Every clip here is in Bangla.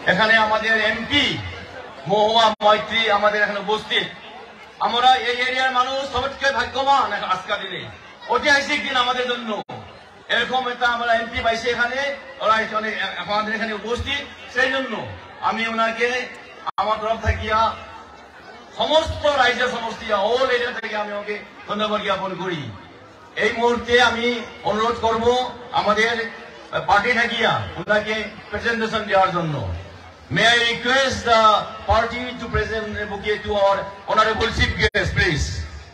এখানে আমাদের এমপি মহুয়া মৈত্রী আমাদের এখানে উপস্থিত। আমরা এই এরিয়ার মানুষ সবচেয়ে ভাগ্যবান আজকের দিনে, ঐতিহাসিক দিন আমাদের জন্য। এরকম একটা আমরা এমপি পাইছি এখানে, ওরা আমাদের এখানে উপস্থিত। সেই জন্য আমি ওনাকে আমার তরফ থাকিয়া সমস্ত রাজ্য সমষ্টি অল এরিয়া থেকে আমি ওকে ধন্যবাদ জ্ঞাপন করি। এই মুহূর্তে আমি অনুরোধ করব আমাদের পার্টি থাকিয়া ওনাকে প্রেজেন্টেশন দেওয়ার জন্য। May I request the party to present a bouquet to our honorable chief guest, please.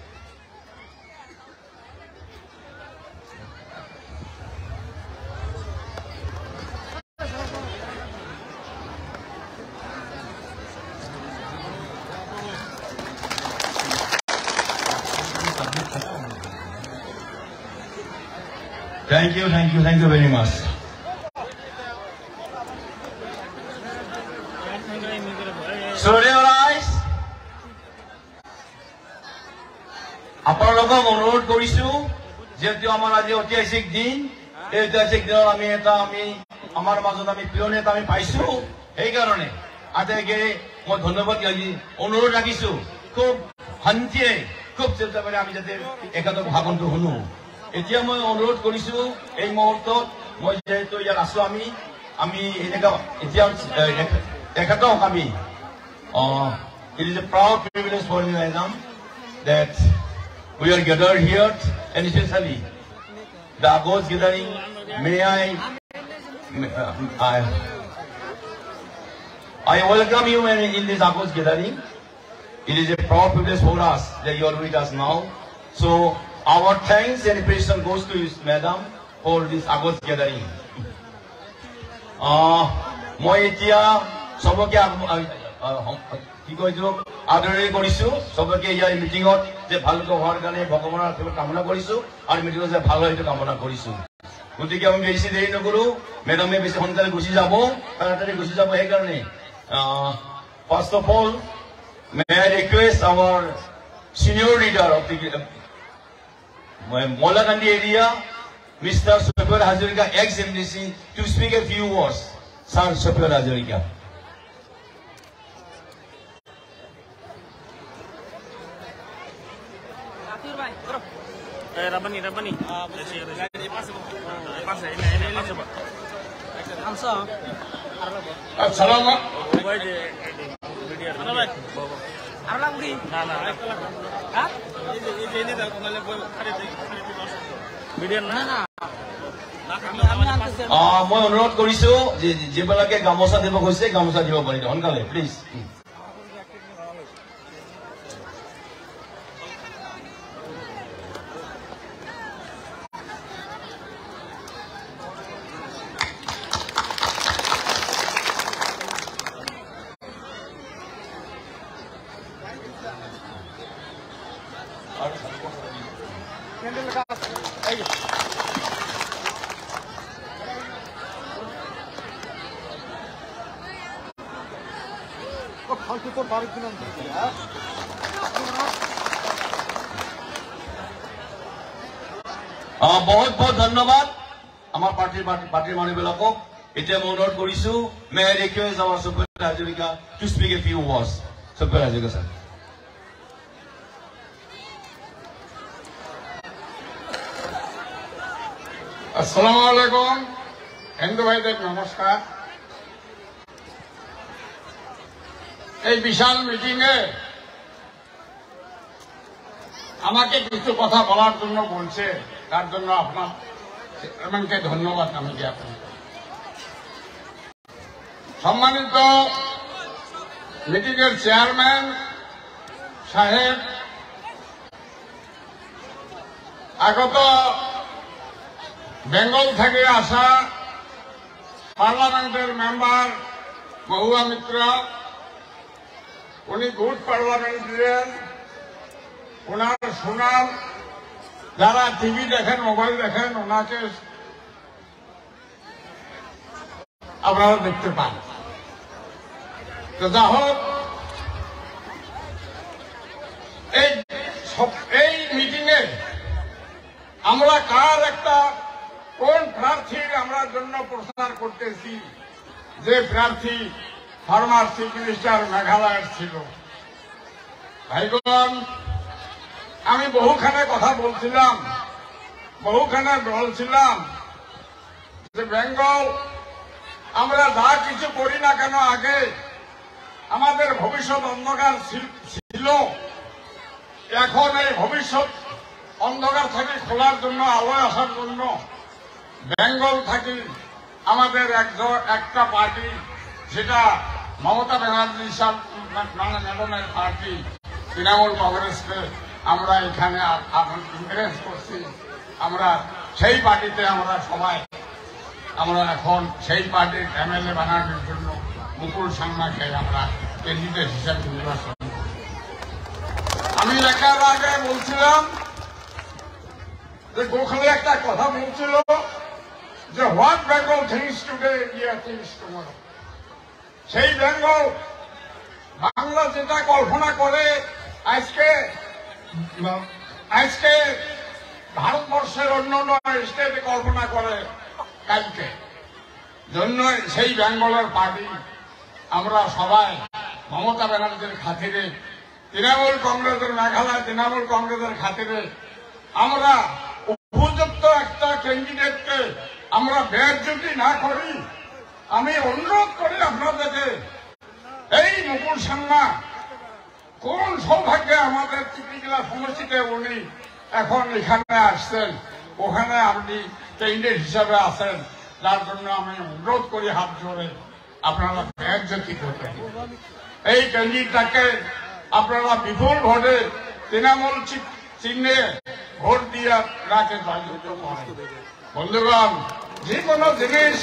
Thank you very much. So dear guys, আপোনালোকক অনুৰোধ কৰিছো যেহেতু আমাৰ আজি ঐতিহাসিক দিন, এই ঐতিহাসিক দিনত আমি আমাৰ মাজত আমি প্ৰিয় নেতা আমি পাইছো। সেইকাৰণে আটাইকে মই ধন্যবাদ অনুৰোধ ৰাখিছো, খুব শান্তিৰে খুব চেষ্টা কৰি আমি যাতে এখেতৰ ভাষণটো শুনো। এতিয়া মই অনুৰোধ কৰিছো এই মুহূৰ্তত মই যেহেতু ইয়াত আছো আমি এনেকুৱা এতিয়া এখেতক আমি it is a proud privilege for me, Madam, that we are gathered here, and especially the Agos gathering. May I welcome you in this Agos gathering. It is a proud privilege for us that you are with us now. So our thanks and appreciation goes to you, Madam, for this Agos gathering. মই এতিয়া সবকে কি কৈছো আদৰণি কৰিছো, সবকে ইয়াৰ মিটিঙত যে ভালকৈ হোৱাৰ কাৰণে ভগৱানৰ কামনা কৰিছো আৰু মিটিঙত যে ভাল হয় এইটো কামনা কৰিছো। গতিকে আমি বেছি দেৰি নকৰো, মেডামে বেছি সোনকালে গুচি যাব, তাড়াতাড়ি গুচি যাব। সেইকাৰণে first of all may I request our senior leader of the Moulakandi area, Mr. Shofar Hazarika, ex-MDC, to speak a few words. Sir Shofar Hazarika. Rabani. মই অনুৰোধ কৰিছো যিবিলাকে গামোচা দিব গৈছে গামোচা দিব পাৰিব সোনকালে প্লিজ। বহুত বহুত ধন্যবাদ আমাৰ পাৰ্টিৰ মানুহবিলাকক। এতিয়া মই অনুৰোধ কৰিছো may I request our Shofar Hazarika to speak a few words. Shofar Hazarika sir. আসসালামু আলাইকুম, হিন্দু ভাইদের নমস্কার। এই বিশাল মিটিংয়ে আমাকে কিছু কথা বলার জন্য বলছে, তার জন্য আপনাকে ধন্যবাদ আমি জ্ঞাপন করি। সম্মানিত মিটিংয়ের চেয়ারম্যান সাহেব, আগত বেঙ্গল থেকে আসা পার্লামেন্টের মেম্বার মহুয়া মিত্র, উনি গুড পার্লামেন্টারিয়ান, ওনার সুনাম যারা টিভি দেখেন মোবাইল দেখেন ওনাকে আপনারা দেখতে পান। তো যা হোক, এই মিটিংয়ে আমরা কোন প্রার্থীর আমরা জন্য প্রচার করতেছি, যে প্রার্থী ফরমার চিফ মিনিস্টার মেঘালয়ের ছিল। ভাইগণ, আমি বহুখানে কথা বলছিলাম যে বেঙ্গল আমরা যা কিছু করি না কেন আগে আমাদের ভবিষ্যৎ অন্ধকার ছিল, এখন এই ভবিষ্যৎ অন্ধকার থেকে খোলার জন্য, আলোয় আসার জন্য বেঙ্গল থাকি আমাদের একটা পার্টি, যেটা মমতা ব্যানার্জি ম্যাডামের পার্টি তৃণমূল কংগ্রেসকে আমরা এখানে ইনকারেজ করছি। আমরা সেই পার্টিতে আমরা এখন সেই পার্টির এমএলএ বানানোর জন্য মুকুল সাংমাকে আমরা ক্যান্ডিডেট হিসাবে নির্বাচন। আমি একার আগে বলছিলাম যে গোখলে একটা কথা বলছিল যে what Bengal thinks today India thinks tomorrow. সেই বেঙ্গল বাংলা যেটা কল্পনা করে আজকে ভারতবর্ষের অন্যান্য স্টেটে কল্পনা করে কালকে জন্য সেই বেঙ্গলের পার্টি আমরা সবাই মমতা ব্যানার্জির খাতিরে, তৃণমূল কংগ্রেসের মেঘালয় তৃণমূল কংগ্রেসের খাতিরে আমরা উপযুক্ত একটা ক্যান্ডিডেটকে আমরা বেজ্জতি না করি। আমি অনুরোধ করি আপনাদেরকে, এই মুকুল সাংমা কোন সৌভাগ্যে আমাদের ত্রিপুরা সমষ্টিতে উনি এখন এখানে আসছেন, ওখানে আপনি ক্যান্ডিডেট হিসাবে আছেন, যার জন্য আমি অনুরোধ করি হাত জোড়ে আপনারা বেজ্জতি করবেন। এই ক্যান্ডিডেটটাকে আপনারা বিপুল ভোটে তৃণমূল চিহ্নে ভোট দিয়ে রাখে জয়যুক্ত করেন। বন্ধুগণ, যে কোনো জিনিস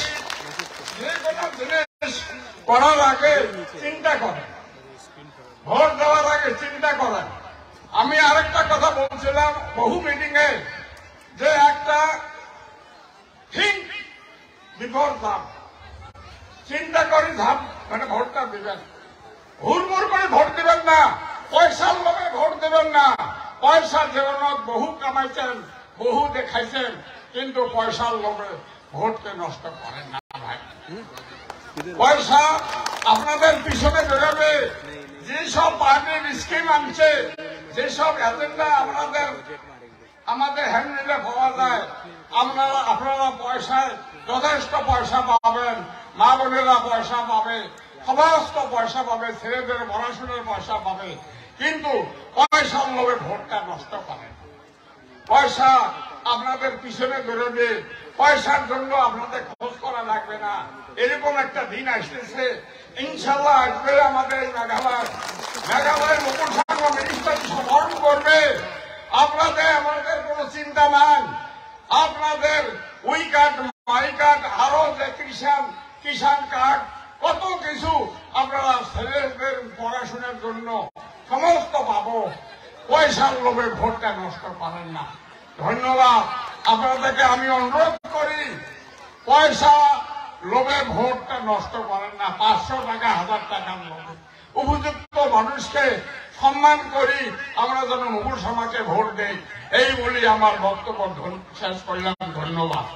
করার আগে চিন্তা করেন, ভোট দেওয়ার আগে চিন্তা করেন। আমি আরেকটা কথা বলছিলাম বহু মিটিং এ, যে একটা থিঙ্ক বিফোর ধাপ, চিন্তা করে ধাপ মানে ভোটটা দিবেন। হুড়মুড় করে ভোট দিবেন না, পয়সার লোভে ভোট দেবেন না। পয়সার জীবনত বহু কামাইছেন, বহু দেখাইছেন, কিন্তু পয়সার লোভে ভোটকে নষ্ট করেন না ভাই। পয়সা আপনাদের পিছনে বেরোবে, যেসব পার্টির স্কিম আনছে, যেসব এজেন্ডা আমাদের হ্যান্ডেলে পাওয়া যায়, আপনারা পয়সায় যথেষ্ট পয়সা পাবেন, মা বোনেরা পয়সা পাবে, সমস্ত পয়সা পাবে, ছেলেদের পড়াশোনার পয়সা পাবে, কিন্তু পয়সার লোভে ভোটটা নষ্ট করেন। পয়সা আপনাদের পিছনে বেরোবে, পয়সার জন্য আপনাদের খোঁজ করা লাগবে না। এরকম একটা দিন আসতেছে, ইনশাল্লাহ আসবে আমাদের মেঘালয়ের মুকুল সাংমা মিনিস্টার সমর্থন করবে। আমাদের কোন চিন্তা নাই, আপনাদের উই কার্ড, মাই কার্ড, আরো যে কিষাণ কার্ড, কত কিছু আপনারা ছেলেদের পড়াশোনার জন্য সমস্ত পাবো। পয়সার লোভে ভোটটা নষ্ট করেন না। ধন্যবাদ। আপনাদেরকে আমি অনুরোধ করি, পয়সা লোভে ভোটটা নষ্ট করেন না। 500 টাকা 1000 টাকার লোভে উপযুক্ত মানুষকে সম্মান করি, আমরা যেন মুকুল সাংমাকে ভোট দেই, এই বলি আমার বক্তব্য শেষ করলাম। ধন্যবাদ।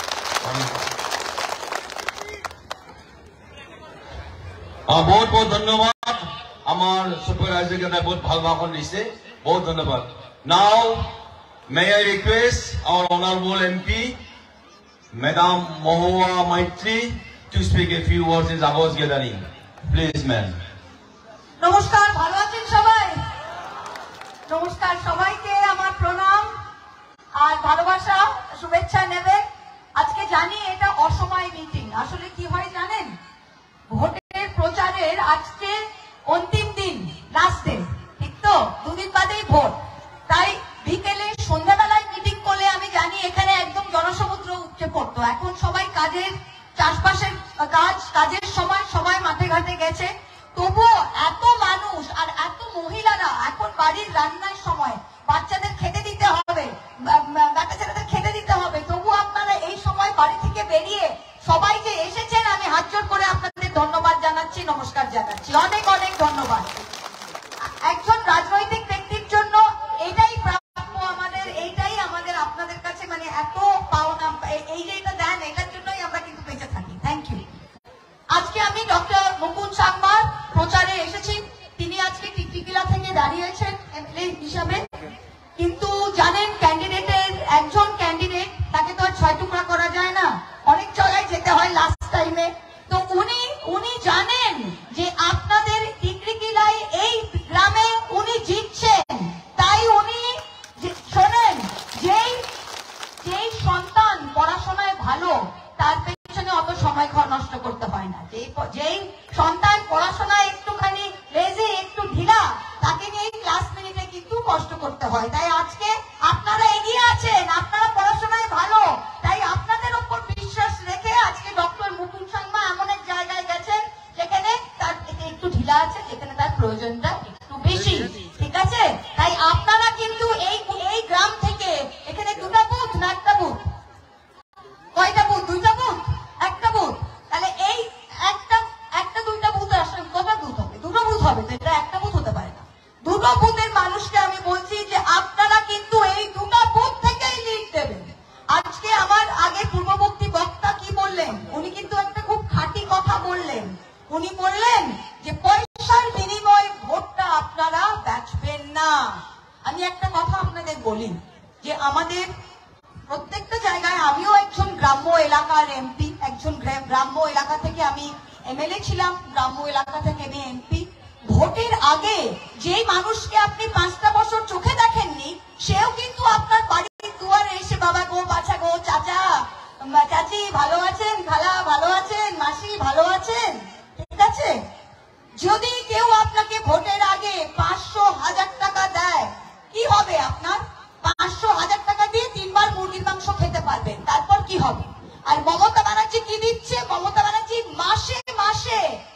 বহুত বহুত ধন্যবাদ। আমার সুপারভাইজারকে বহুত ভালো ভাষণ দিছে, বহুত ধন্যবাদ। নাও may I request our honorable MP, Madam Mahua Maitri, to speak a few words in Zavos gathering. Please, ma'am. নমস্কার, ভালো আছেন সবাই? নমস্কার সবাইকে, আমার প্রণাম আর ভালোবাসা, শুভেচ্ছা নেবেন। আজকে জানি এটা অসময় মিটিং, আসলে কি হয় জানেন, ভোটের প্রচারের আজকে অন্তিম দিন, লাস্ট ডে, ঠিক তো? 2 দিন বাদেই ভোট, তাই বিকেলে সন্ধ্যাবেলায় মিটিং করলে আমি জানি এখানে একদম জনসমুদ্র উপচে পড়তো। এখন সবাই চাষবাসের কাজের সময় সবাই মাঠে ঘাটে গেছে, তবুও এত মানুষ আর এত মহিলারা এখন বাড়ির রান্নার সময় বাচ্চাদের খেতে দিতে হবে, বাচ্চা ছেলেদের খেতে দিতে হবে, তবু আপনারা এই সময় বাড়ি থেকে বেরিয়ে সবাই যে এসেছেন, আমি হাত জোড় করে আপনাদের ধন্যবাদ জানাচ্ছি, নমস্কার জানাচ্ছি, অনেক অনেক ধন্যবাদ। একজন রাজনৈতিক ব্যক্তির জন্য এটাই প্রাপ্য আমাদের, এইটাই আমাদের আপনাদের কাছে মানে এত পাওনা, এই যে এটা দেন, এটার জন্যই আমরা কিন্তু বেঁচে থাকি। Thank you. আজকে আমি ডক্টর মুকুল সাংমা জানেন যে আপনাদের টিকরিকিলায় এই গ্রামে উনি জিতছেন, তাই উনি শোনেন, যেই সন্তান পড়াশোনায় ভালো তার পেছনে অত সময় নষ্ট করতে হয় না। যেই সন্তান পড়াশোনায় একটুখানি লেজি, একটু ঢিলা, তাকে নিয়ে ক্লাস মিনিটে কিন্তু কষ্ট করতে হয়। তাই আজকে আপনারা এগিয়ে আছেন, আপনারা পড়াশোনায় ভালো, তাই আপনাদের উপর বিশ্বাস রেখে আজকে ডক্টর মুকুল সাংমা এমন এক জায়গায় গেছেন যেখানে তার একটু ঢিলা আছে, যেখানে তার প্রয়োজনটা একটু বেশি, ঠিক আছে? তাই আপনারা কিন্তু এই গ্রাম থেকে, এখানে দুটা বুথ না একটা বুথ? কয়টা বুথ? দুইটা বুথ, একটা বুথ। তাহলে এই একটা দুইটা বুথ আসলে কটা বুথ হবে? দুটো বুথ হবে, তো এটা একটা বুথ হতে পারে না। দুটো বুথের মানুষকে আমি বলছি যে আপনারা কিন্তু এই দুটো বুথ থেকেই লিড দেবেন। আজকে আমার আগে পূর্ববর্তী বক্তা কি বললেন, উনি কিন্তু একটা খুব খাঁটি কথা বললেন। উনি বললেন যে পয়সার বিনিময়ে ভোটটা আপনারা বেচবেন না। আমি একটা কথা আপনাদের বলি যে আমাদের প্রত্যেকটা জায়গায়, আমিও একজন গ্রাম্য এলাকার এমপি, একজন গ্রাম্য এলাকা থেকে আমি এমএলএ ছিলাম, গ্রাম্য এলাকা থেকে আমি এমপি। ভোটের আগে যে মানুষকে আপনি 5টা বছর চোখে দেখেননি, সেও কিন্তু আপনার বাড়ির দুয়ারে এসে বাবা গো, বাছা গো, চাচা, চাচি ভালো আছেন, খালা ভালো আছেন, মাসি ভালো আছেন, ঠিক আছে? যদি কেউ আপনাকে ভোটের আগে 500,000 টাকা দেয়, কি হবে আপনার? 500,000 টাকা দিয়ে 3 বার মুরগির মাংস খেতে পারবেন, তারপর কি হবে? আর মমতা ব্যানার্জি কি দিচ্ছে? মমতা ব্যানার্জি মাসে মাসে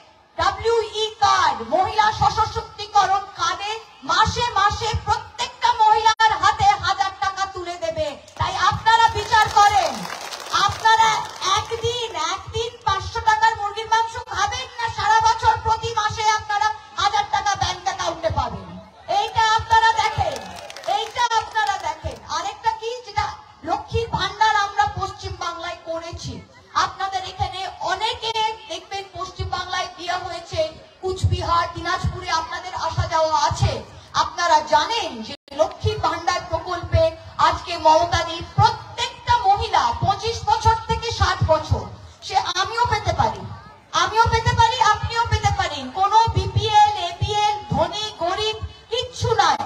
WE কার্ড, মহিলা সশক্তিকরণ কার্ডে মাসে মাসে প্রত্যেকটা মহিলার হাতে 1000 টাকা তুলে দেবে। তাই আপনারা বিচার করেন, আপনারা একদিন 500 টাকার মুরগির মাংস খাবেন, না সারা বছর প্রতি মাসে আপনারা 1000 টাকা ব্যাংক অ্যাকাউন্টে পাবেন? এইটা আপনারা দেখেন, এইটা আপনারা দেখেন। আরেকটা কি, যেটা লক্ষ্মীর ভান্ডার আমরা পশ্চিম বাংলায় করেছি, আপনাদের এখানে অনেকে দেখবেন পশ্চিম বাংলায় দেওয়া হয়েছে, কুচবিহার, দিনাজপুরে আপনাদের আসা যাওয়া আছে। আপনারা জানেন যে লক্ষ্মীর ভান্ডার প্রকল্পে আজকে মমতাদি প্রত্যেকটা মহিলা 25 বছর থেকে 60 বছর, সে আমিও পেতে পারি, আপনিও পেতে পারেন। কোনো BPL, APL, ধনী গরিব কিচ্ছু নাই।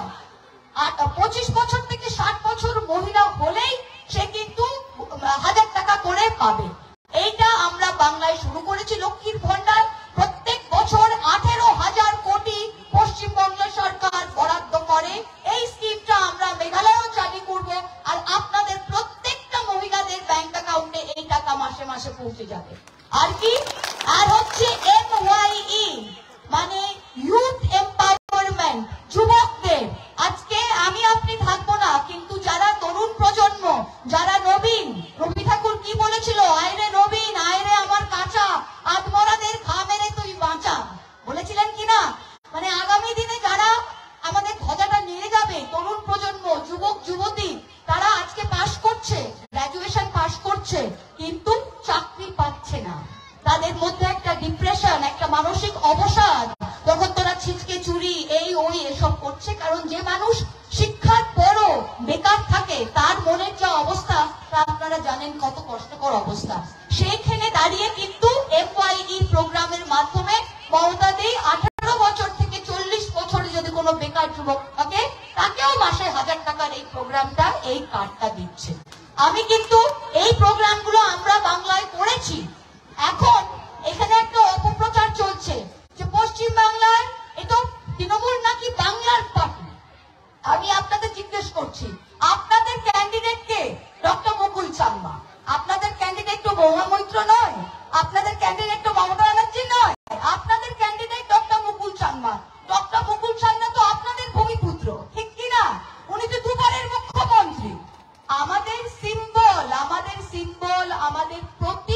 25 বছর থেকে 60 বছর মহিলা হলেই সে কিন্তু 1000 টাকা করে পাবে। এইটা আমরা বাংলায় শুরু করেছি লক্ষ্মীর ভান্ডার। প্রত্যেক বছর 18,000 কোটি পশ্চিমবঙ্গ সরকার বরাদ্দ করে। এই স্কিমটা আমরা মেঘালয়েও চালু করব, আর আপনাদের প্রত্যেকটা মহিলাদের ব্যাংক অ্যাকাউন্টে এই টাকা মাসে মাসে পৌঁছে যাবে। আর কি, আর হচ্ছে MYE, মানে ইউথ এম্পাওয়ারমেন্ট, যুবকদের। আজকে আমি আপনি থাকবো না, কিন্তু যারা তরুণ প্রজন্ম, যারা নবীন, রবি ঠাকুর কি বলেছিল, আয়রে নবীন, আয়রে আমার কাঁচা, আত্মরাদের ঘা মেরে তুই বাঁচা, বলেছিলেন কিনা? মানে আগামী দিনে যারা আমাদের ধ্বজাটা নিয়ে যাবে, তরুণ প্রজন্ম, যুবক যুবতী, তারা আজকে পাশ করছে, গ্রাজুয়েশন পাশ করছে, কিন্তু চাকরি পাচ্ছে না। তাদের মধ্যে একটা ডিপ্রেশন, একটা মানসিক অবসাদ, তখন তারা ছিচকে চুরি, এই ওই এসব করছে। কারণ যে মানুষ শিক্ষার পরও বেকার থাকে, তার মনের যা অবস্থা তা আপনারা জানেন কত কষ্টকর অবস্থা। সেইখানে দাঁড়িয়ে কিন্তু MYE প্রোগ্রামের মাধ্যমে মমতা দি 18 বছর থেকে 40 বছরে যদি কোনো বেকার যুবক থাকে, তাকেও মাসে 1000 টাকার এই প্রোগ্রামটা, এই কার্ডটা দিচ্ছে। আমি কিন্তু এই প্রোগ্রামগুলো আমরা বাংলায় করেছি। এখন এখানে একটা অপপ্রচার চলছে যে পশ্চিম বাংলায় এটা তৃণমূল নাকি বাংলার পার্টি। আমি আপনাদের জিজ্ঞেস করছি, আপনাদের ক্যান্ডিডেট কে? ডক্টর মুকুল সাংমা। আপনাদের ক্যান্ডিডেট তো মহামৈত্র নয়, আপনাদের ক্যান্ডিডেট তো মমতা ব্যানার্জি নয়, আপনাদের candidate doctor Mukul Sangma. Doctor Mukul Sangma তো আপনাদের ভূমিপুত্র, ঠিক কিনা? উনি তো দুবারের মুখ্যমন্ত্রী। আমাদের সিম্বল, আমাদের প্রতীক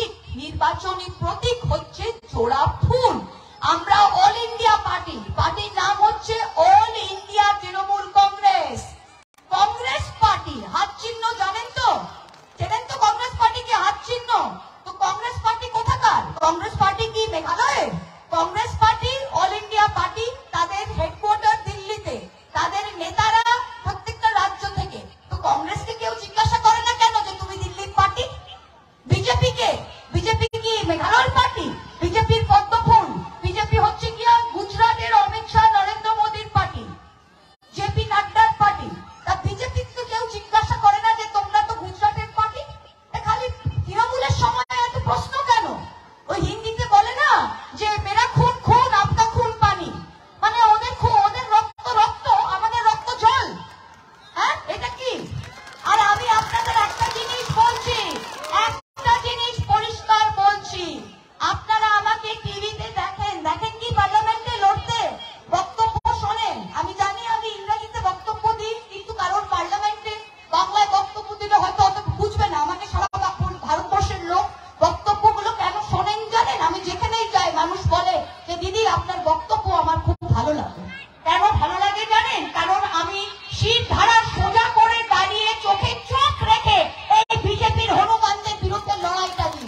মেরা খুন খুন আপকা খুন পানি, মানে ওদের রক্ত রক্ত আমাদের রক্ত জল। হ্যাঁ, এটা কি? আর আমি আপনাদের একটা জিনিস বলছি, একটা জিনিস পরিষ্কার বলছি, আপনারা আমাকে টিভিতে দেখেন, দেখেন কি পার্লামেন্টে লড়তে, বক্তব্য শোনেন। আমি জানি আমি ইংরেজিতে বক্তব্য দিই, কিন্তু কারণ পার্লামেন্টে বাংলায় বক্তব্য দিলে হয়তো অত বুঝবে না। আমাকে সারা ভারতবর্ষের লোক বক্তব্যগুলো কেন শোনেন জানেন? আমি যেখানেই যাই মানুষ বলে যে দিদি আপনার বক্তব্য আমার খুব ভালো লাগে। কেন ভালো লাগে জানেন? কারণ আমি শীত ধারা সোজা করে দাঁড়িয়ে চোখে চোখ রেখে এই বিজেপির হনুমানদের বিরুদ্ধে লড়াইটা দিই।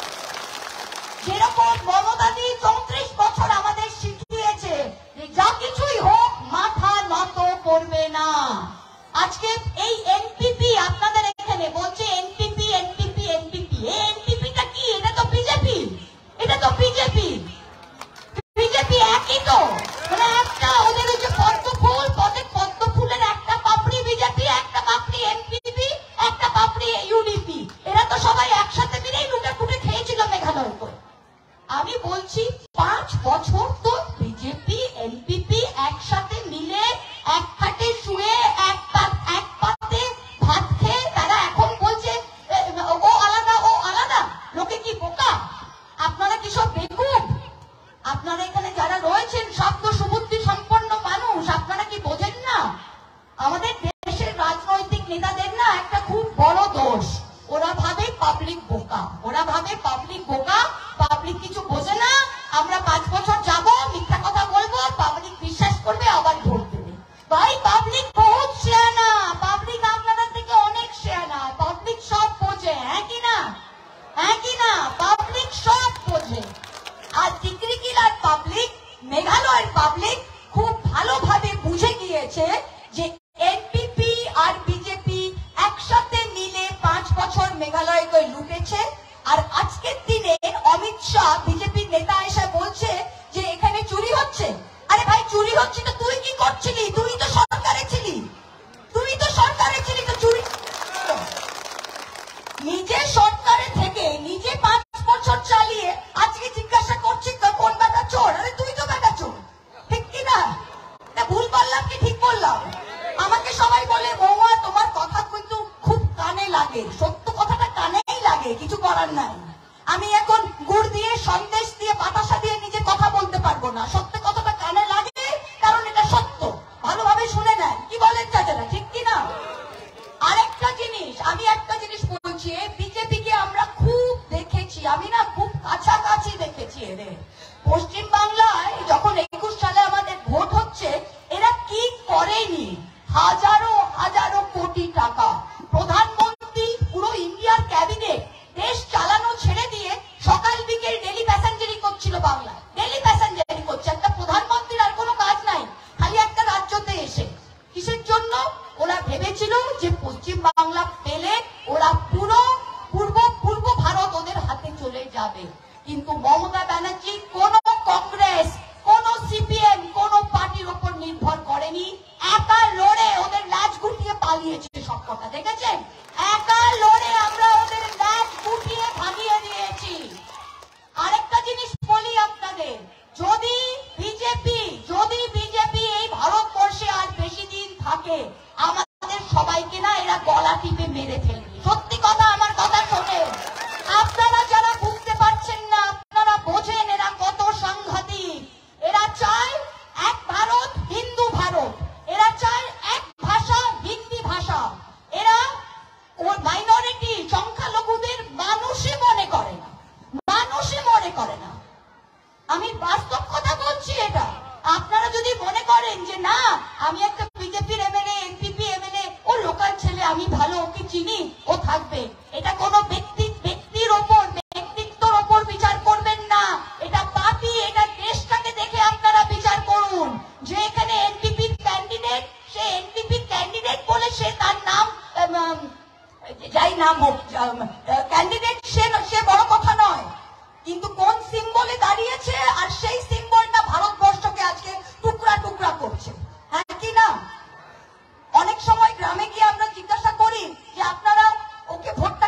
যেরকম মমতা দি 34 বছর আমাদের শিখিয়েছে যে যা কিছুই হোক মাথা নত করবে না। আজকে এই এনপিপি আপনাদের এখানে বলছে এনপিপি এনপিপি এনপিপি, এই এনপিপিটা কি? এটা তো বিজেপি, এটা তো বিজেপি। বিজেপি একই তো, মানে একটা ওদের ওই যে পদ্ম ফুল, পদ্ম ফুলের একটা পাপড়ি বিজেপি, একটা পাপড়ি এনপিপি, একটা পাপড়ি ইউডিপি। এরা তো সবাই একসাথে মিলেই লুটে খেয়েছিল মেঘালয় করে। আমি বলছি 5 বছর তো বিজেপি এনপিপি একসাথে মিলে এক খাটে শুয়ে এক পাতে ভাত খেয়ে তারা এখন বলছে ও আলাদা ও আলাদা। লোকে কি বোকা? আপনারা কি সব বেকুব? আপনারা এখানে যারা রয়েছেন সব তো সুবুদ্ধি সম্পন্ন মানুষ, আপনারা কি বোঝেন না? আমাদের দেশের রাজনৈতিক নেতাদের না একটা খুব বড় দোষ, ওরা ভাবে পাবলিক বোকা, ওরা ভাবে পাবলিক বোকা, পাবলিক কিছু বোঝে না। আমরা 5 বছর যাব, মিথ্যা কথা বলবো, পাবলিক বিশ্বাস করবে, আবার ভোট দেবে। ভাই পাবলিক বহুত শেয়ানা, পাবলিক আপনাদের থেকে অনেক শেয়ানা, পাবলিক সব বোঝে। হ্যাঁ কি না? হ্যাঁ কি না? পাবলিক সব বোঝে। আর টিকরিকিলার পাবলিক, মেঘালয়ের পাবলিক খুব ভালোভাবে বুঝে গিয়েছে যে এনপিপি আর বিজেপি একসাথে মিলে 5 বছর মেঘালয়কে লুটেছে। আর আজকের দিনে অমিত শাহ বিজেপির নেতা এসে বলছে যে এখানে চুরি হচ্ছে। আরে ভাই চুরি হচ্ছে তো তুই কি করছিলি? তুই তো সরকারে ছিলি, তুই তো সরকারে ছিলি, তো চুরি নিজে সরকারে থেকে নিজে 5 বছর চালিয়ে আজকে জিজ্ঞাসা করছি তো কোন বেটা চোর? আরে তুই তো বেটা চোর, ঠিক কি না? ভুল বললাম কি ঠিক বললাম? আমাকে সবাই বলে বৌমা তোমার কথা কিন্তু খুব কানে লাগে। সত্য কথাটা কানেই লাগে, কিছু করার নাই। আমি এখন গুড় দিয়ে সন্দেশ দিয়ে বাতাসা দিয়ে নিজে কথা বলতে পারবো না, সত্য কথাটা কানে লাগে কারণ এটা সত্য, ভালোভাবে শুনে নেয়। কি বলেন চাচারা, ঠিক কি না? আরেকটা জিনিস, আমি একটা জিনিস বলছি, বিজেপিকে আমরা খুব দেখেছি, আমি না খুব কাছাকাছি দেখেছি এদের। পশ্চিম বাংলায় যখন 21 সালে আমাদের ভোট হচ্ছে, এরা কি করেনি? হাজারো হাজারো কোটি টাকা প্রধানমন্ত্রী, পুরো ইন্ডিয়ার ক্যাবিনেট দেশ চালানো ছেড়ে দিয়ে সকাল বিকেল ডেলি প্যাসেঞ্জারি করছিল বাংলায়, ডেলি প্যাসেঞ্জারি করছে। একটা প্রধানমন্ত্রীর আর কোনো কাজ নাই, খালি একটা রাজ্যতে এসে। কিসের জন্য? ওরা ভেবেছিল যে পশ্চিম বাংলা পেলে ওরা পুরো পূর্ব ভারত ওদের হাতে চলে যাবে। কিন্তু মমতা ব্যানার্জি কোন কংগ্রেস, কোন সিপিএম, কোন পার্টির উপর নির্ভর করেনি, একা লড়ে ওদের লাজ গুটিয়ে পালিয়েছে সব কথা। দেখেছেন? একা লড়ে আমরা ওদের লাজ গুটিয়ে ভাগিয়ে দিয়েছি। আরেকটা জিনিস বলি আপনাদের, যদি বিজেপি এই ভারতবর্ষে আর বেশি দিন থাকে, আমাদের সবাইকে না এরা গলা টিপে মেরে ফেলবে। সত্যি কথা, আমার কথা শোনেন। আপনারা যারা বুঝতে পারছেন না, আপনারা বোঝেন এরা কত সাংঘাতিক। এরা চায় এক ভারত, হিন্দু ভারত। এরা চায় এক ভাষা, হিন্দি ভাষা। এরা মাইনরিটি, সংখ্যালঘুদের মানুষই মনে করে না, মানুষই মনে করে না। আমি বাস্তব কথা বলছি এটা। আপনারা যদি মনে করেন যে না আমি একটা বিজেপির এমএলএ, এনপিপি এমএলএ, ও লোকাল ছেলে, আমি ভালো ওকে চিনি, ও থাকবে, এটা কোনো ব্যক্তির ওপর, ব্যক্তিত্বর ওপর বিচার করবেন না। এটা পার্টি, এটা দেশটাকে দেখে আপনারা বিচার করুন। যে এখানে এনপিপির ক্যান্ডিডেট, সে এনপিপির ক্যান্ডিডেট বলে সে তার নাম যাই নাম হোক, ক্যান্ডিডেট সে বড় কথা নয়, কিন্তু কোন সিম্বলে দাঁড়িয়েছে আর সেই সিম্বলটা ভারতবর্ষকে আজকে টুকরা টুকরা করছে। হ্যাঁ কি না? অনেক সময় গ্রামে গিয়ে আমরা জিজ্ঞাসা করি যে আপনারা ওকে ভোটটা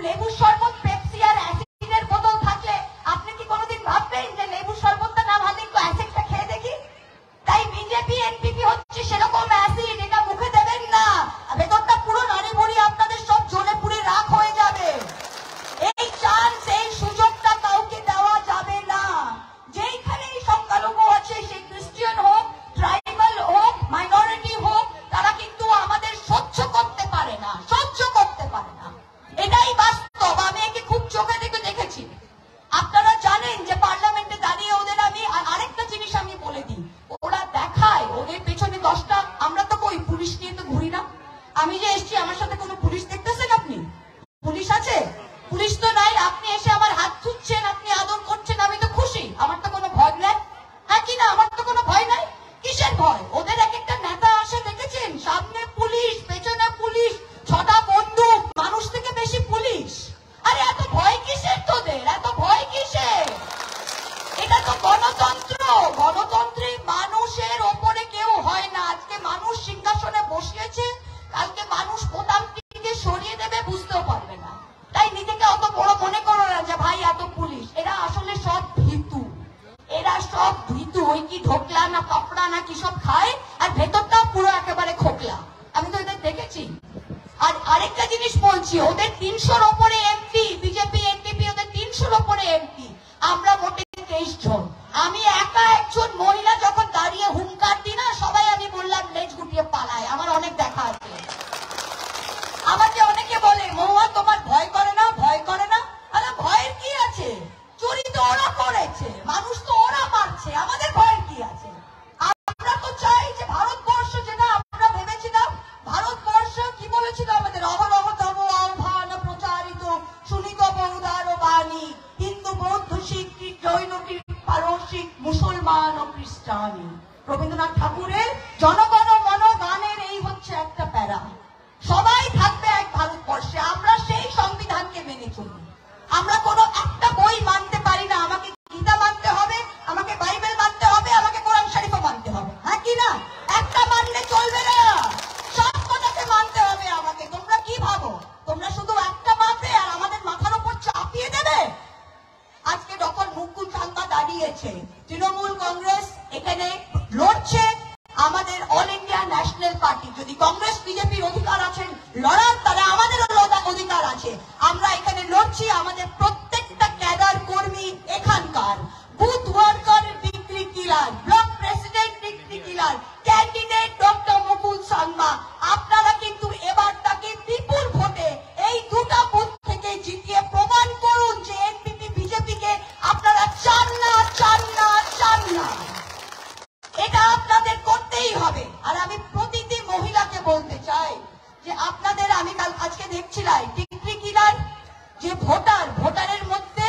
লেবুর শরবত, পেপসি আর অ্যাসিডের বোতল থাকলে আপনি কি কোনোদিন ভাববেন যে লেবুর শরবতটা না ভালো, একটু অ্যাসিডটা খেয়ে দেখি? তাই বিজেপি এনপিপি হচ্ছে সেরকম অ্যাসিড, এটা মুখে দেবেন না, ভেতরটা পুরো নারী ভরি আপনাদের সব জ্বলে পুড়ে রাখ হয়ে যাবে। এই চান্স, এই সুযোগটা কাউকে দেওয়া যাবে না। যেইখানে সংখ্যালঘু আছে, সেই খ্রিস্টান হোক, ট্রাইবাল হোক, মাইনরিটি হোক, তারা কিন্তু আমাদের সহ্য করতে পারে না, সহ্য করতে পারে না। এটাই বাস্তব, আমি একে খুব চোখে দেখে দেখেছি। আপনারা জানেন যে পার্লামেন্টে দাঁড়িয়ে ওদের আমি আরেকটা জিনিস আমি বলে দিই, ওরা দেখায় ওদের পেছনে 10টা, আমরা তো কই পুলিশ নিয়ে তো ঘুরি না। আমি যে এসছি আমার সাথে কোনো পুলিশ দেখতেছেন আপনি? পুলিশ আছে? পুলিশ তো নাই। আপনি এসে আমার হাত ধুচ্ছেন, আপনি আদর করছেন, আমি তো খুশি, আমার তো কোনো ভয় নাই। হ্যাঁ কি না? আমার তো কোনো ভয় নাই। কিসের ভয়? ওদের এক একটা নেতা আসে দেখেছেন, সামনে পুলিশ, পেছনে পুলিশ, 6টা বন্দুক, মানুষ থেকে বেশি পুলিশ। আরে এত ভয় কিসের তোদের? এত ভয় কিসের? এটা তো গণতন্ত্র। গণতন্ত্রে মানুষের ওপরে কেউ হয় না। আজকে মানুষ সিংহাসনে বসিয়েছে, কালকে মানুষ প্রধানমন্ত্রীকে সরিয়ে দেবে, বুঝতেও পারবে না। তাই নিজেকে অত বড় মনে করো না যে ভাই এত পুলিশ। এরা আসলে সব ভীতু, এরা সব ভীতু। ওই কি ঢোকলা না পাপড়া না কি সব খায়, আর ভেতরটাও পুরো একেবারে খোকলা। আমি তো এদের দেখেছি। আর আরেকটা জিনিস বলছি, ওদের 300-র ওপরে এমপি, বিজেপি এনপিপি ওদের 300-র ওপরে এমপি, আমরা মোটে 23 জন। আমি একা একজন মহিলা যখন দাঁড়িয়ে হুঙ্কার দিই না, সবাই আমি বললাম লেজ গুটিয়ে পালায়। আমার অনেক দেখা আছে। আমাকে অনেকে বলে মহুয়া তোমার ভয় করে না, ভয় করে না। আরে ভয়ের কি আছে? চুরি তো ওরা করেছে, মানুষ তো ওরা মারছে, আমাদের ভয়ের কি আছে? আমরা তো চাই যে ভারতবর্ষ, যেটা আমরা ভেবেছিলাম, ভারতবর্ষ কি বলেছিল আমাদের, অহরহ তব আহ্বান প্রচারিত শুনিত বহুদার বাণী, হিন্দু বৌদ্ধ শিখ জৈন পারসিক মুসলমান ও খ্রিস্টানি। রবীন্দ্রনাথ ঠাকুরের জনগণ মন গানের এই হচ্ছে একটা প্যারা। সবাই থাকবে এক ভারতবর্ষে, আমরা সেই সংবিধানকে মেনে চলি। আমরা কোনো একটা বই মানতে পারি না, আমাকে গীতা মানতে হবে, আমাকে বাইবেল মানতে হবে, আমাকে কোরআন শরীফও মানতে হবে। হ্যাঁ কি না? একটা মানলে চলবে না, সব কটাকে মানতে হবে আমাকে। তোমরা কি ভাবো তোমরা শুধু একটা মানবে আর আমাদের মাথার উপর চাপিয়ে দেবে? আজকে ডক্টর মুকুল সাংমা দাঁড়িয়েছে, তৃণমূল কংগ্রেস এখানে লড়ছে, আমাদের অল ইন্ডিয়া ন্যাশনাল পার্টি। যদি কংগ্রেস বিজেপির অধিকার আছেন লড়ার, তাহলে আমাদেরও অধিকার আছে। আমরা এখানে লড়ছি, আমাদের প্রত্যেকটা ক্যাডার কর্মী এখানকার, booth worker degree killer, block president degree killer, candidate doctor Mukul Sangma. আপনারা কিন্তু এবার তাকে বিপুল ভোটে এই 2টা বুথ থেকে জিতিয়ে প্রমাণ করুন যে এনপিপি বিজেপিকে আপনারা চান না, চান না, চান না। এটা আপনাদের করতেই হবে। আর আমি প্রতিটি মহিলাকে বলতে চাই যে আপনাদের, আমি আজকে দেখছিলাম ডিগ্রি কিলার যে ভোটারের মধ্যে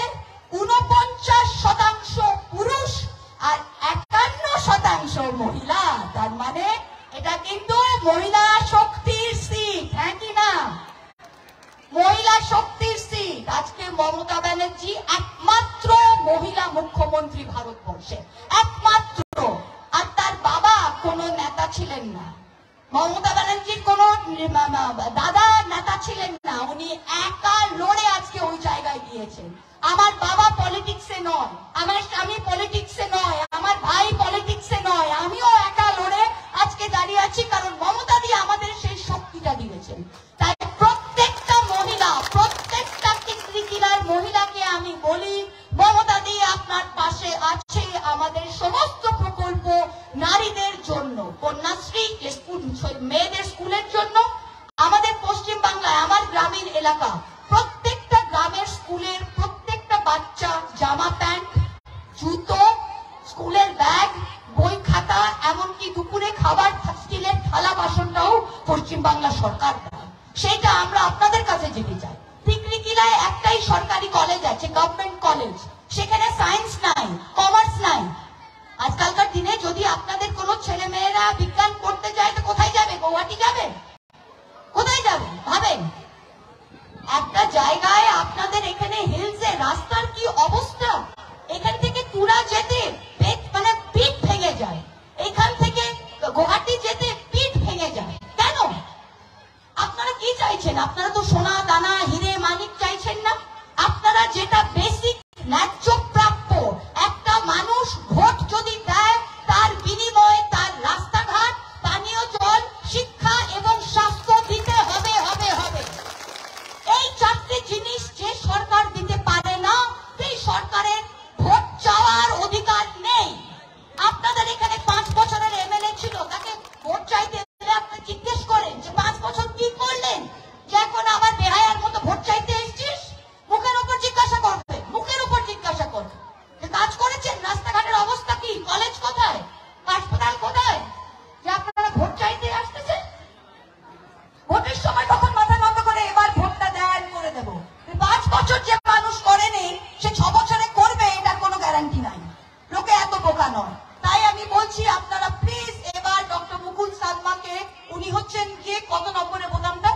49% পুরুষ আর 51% মহিলা। তার মানে এটা কিন্তু মহিলা শক্তির সিট। হ্যাঁ কি না? মহিলা শক্তির সিট। আজকে মমতা ব্যানার্জি একমাত্র মহিলা মুখ্যমন্ত্রী ভারতবর্ষে, একমাত্র। আর তার বাবা কোন নেতা ছিলেন না, মমতা ব্যানার্জির কোন দাদা নেতা ছিলেন না, উনি একা লড়ে আজকে ওই জায়গায় গিয়েছেন। আমার বাবা পলিটিক্সে নয়, আমার স্বামী পলিটিক্সে নয়, আমার ভাই পলিটিক্সে নয়, আমিও একা লড়ে আজকে দাঁড়িয়ে আছি, কারণ মমতা দিয়ে আমাদের সেই শক্তিটা দিয়েছেন। তাই প্রত্যেকটা মহিলা, প্রত্যেকটা টিকরিকিলার মহিলাকে আমি বলি, মমতা দিয়ে আপনার পাশে আছে। আমাদের সমস্ত প্রকল্প নারীদের জন্য, কন্যাশ্রী মেয়েদের স্কুলের জন্য, আমাদের পশ্চিম বাংলায়, আমার গ্রামীণ এলাকা, প্রত্যেকটা গ্রামের স্কুলের প্রত্যেকটা বাচ্চা জামা প্যান্ট, জুতো, স্কুলের ব্যাগ, বই খাতা, এমনকি দুপুরে খাবার স্টিলের থালা বাসনটাও পশ্চিম বাংলা সরকার দেয়। সেটা আমরা আপনাদের কাছে যেতে চাই। টিকরিকিলায় একটাই সরকারি কলেজ আছে, গভর্নমেন্ট কলেজ, সেখানে সায়েন্স নাই, কমার্স নাই। আজকালকার দিনে যদি আপনাদের কোনো ছেলে মেয়েরা বিজ্ঞান পড়তে যায় তো কোথায় যাবে? গুয়াহাটি যাবে? কোথায় যাবে ভাবেন? একটা জায়গায় আপনাদের এখানে হিলসে রাস্তার কি অবস্থা, এখান থেকে তুরা যেতে মানে পিঠ ভেঙে যায়, এখান থেকে গুয়াহাটি যেতে পিঠ ভেঙে যায়। কেন? আপনারা কি চাইছেন? আপনারা তো সোনা দানা হিরে মানিক চাইছেন যেটা বেসিক ন্যায্য প্রাপ্য, একটা মানুষ ভোট যদি দেয় তার বিনিময়ে তার রাস্তাঘাট, পানীয় জল, শিক্ষা এবং স্বাস্থ্য দিতে হবে হবে হবে। এই চারটি জিনিস যে সরকার দিতে পারে না, সেই সরকারের ভোট চাওয়ার অধিকার নেই। আপনাদের এখানে 5 বছরের এমএলএ ছিল, তাকে ভোট চাইতে এলে আপনি জিজ্ঞেস করেন যে 5 বছর কি করলেন, যে এখন আবার বেহায়ার মতো ভোট চাইতে এসেছিস? মুখের উপর জিজ্ঞাসা করবে, মুখের উপর জিজ্ঞাসা করবে যে কাজ করেছেন, রাস্তাঘাটের অবস্থা কি, কলেজ কোথায়, হাসপাতাল কোথায়, যে আপনারা ভোট চাইতে আসতেছেন। ভোটের সময় তখন মাথা নত করে এবার ভোটটা দেন করে দেব। 5 বছর যে মানুষ করেনি সে 6 বছরে করবে, এটার কোনো গ্যারান্টি নাই। লোকে এত বোকা নয়। তাই আমি বলছি আপনারা প্লিজ এবার ডক্টর মুকুল সালমাকে, উনি হচ্ছেন গিয়ে কত নম্বরে বোতামটা,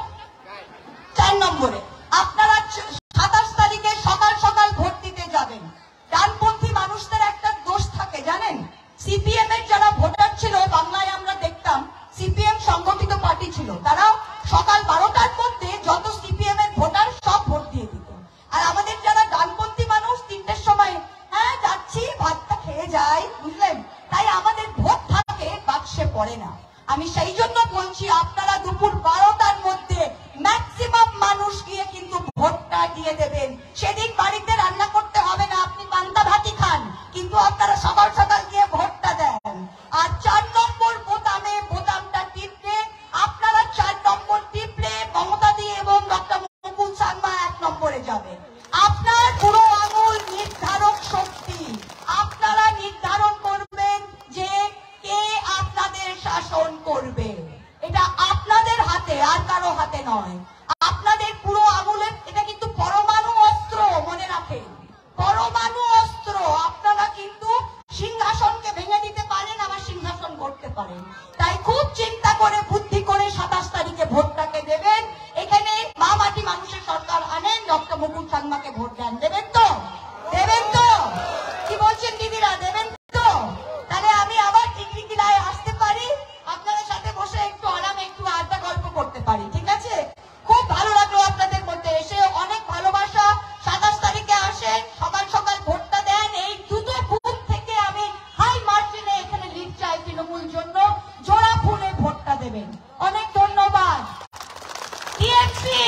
4 নম্বরে, আপনারা 27 তারিখে সকাল সকাল ভোট দিতে যাবেন। ডানপন্থী মানুষদের একটা দোষ থাকে জানেন, সিপিএম এর যারা ভোটার ছিল বাংলায় আমরা দেখতাম, সিপিএম সংগঠিত পার্টি ছিল, তারা সকাল 12টার মধ্যে যত সিপিএম এর ভোটার সব ভোট দিয়ে দিত। আর আমাদের যারা ডানপন্থী মানুষ 3টের সময় হ্যাঁ যাচ্ছি ভাতটা খেয়ে যাই, বুঝলেন, তাই আমাদের ভোট থাকে বাক্সে পড়ে না। আমি সেই জন্য বলছি আপনারা দুপুর 12টার মধ্যে ম্যাক্সিমাম মানুষ গিয়ে কিন্তু ভোটটা দিয়ে দেবেন। সেদিন বাড়িতে রান্না করতে হবে না, আপনি পান্তা ভাতই খান, কিন্তু আপনারা সকাল সকাল গিয়ে ভোটটা দেন। আর 4 নম্বর বোতামে বোতামটা টিপলে, আপনারা 4 নম্বর টিপলে মমতা দি এবং ডক্টর মুকুল সালমা 1 নম্বরে যাবে। আপনার পুরো আঙুল নির্ধারক শক্তি, আপনারা নির্ধারণ করবেন যে কে আপনাদের শাসন করবে। এটা আপনাদের হাতে, আর কারো হাতে নয়। আপনাদের পুরো আঙুলের, এটা কিন্তু পরমাণু অস্ত্র, মনে রাখেন, পরমাণু অস্ত্র। আপনারা কিন্তু সিংহাসনকে ভেঙে দিতে পারেন, আবার সিংহাসন করতে পারেন। তাই খুব চিন্তা করে বুদ্ধি করে 27 তারিখে ভোটটাকে দেবেন। এখানে মা মাটি মানুষের সরকার আনেন, ডক্টর মুকুল সালমাকে ভোট দেন। দেবেন তো? দেবেন তো? কি বলছেন দিদিরা, দেবেন তো? তাহলে আমি আবার ডিগ্রি কিলায় আসতে পারি, আপনাদের সাথে বসে একটু আরামে একটু আড্ডা গল্প করতে পারি, ঠিক আছে? খুব ভালো লাগলো আপনাদের মধ্যে এসে, অনেক ভালোবাসা। 27 তারিখে আসেন, সকাল সকাল ভোটটা দেন। এই দুটো বুথ থেকে আমি হাই মার্জিনে এখানে লিড চাই তৃণমূল জন্য, জোড়া ফুলে ভোটটা দেবেন। অনেক ধন্যবাদ। টিএমসি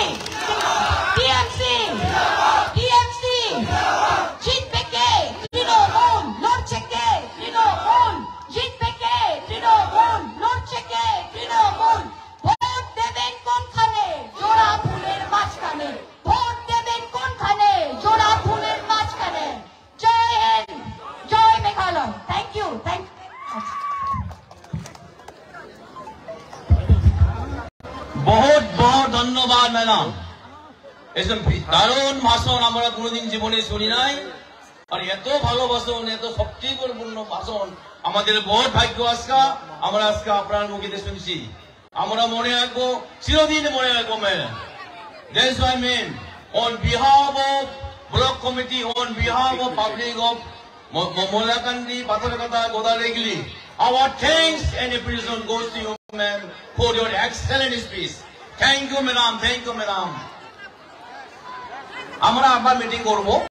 টিএমসি টিএমসি জিতবে কে? তৃণমূল। লড়ছে কে? তৃণমূল। জিতবে কে? তৃণমূল। লড়ছে কে? তৃণমূল। ভোট দেবেন কোনখানে? জোড়া ফুলের মাঝখানে। ভোট দেবেন কোনখানে? জোড়া ফুলের মাঝখানে। Jai Hind, Jai Meghalaya. Thank you, thank you. বহুত বহুত ধন্যবাদ ম্যাডাম। এসব দারুণ ভাষণ আমরা কোনোদিন জীবনে শুনি নাই। আর এত ভালো ভাষণ, এত শক্তিপূর্ণ ভাষণ আমাদের বহুত ভাগ্য আজকা আমরা আজকে আপনার মুখে শুনছি। আমরা মনে রাখবো, চিরদিন মনে রাখবো madam. That's what I mean. On behalf of Block Committee, on behalf of public of Molakandi, Patharakata, Godaregli, our thanks and appreciation goes to you, ma'am, for your excellent speech. Thank you, madam. Thank you, madam. আমরা আবার মিটিং করবো।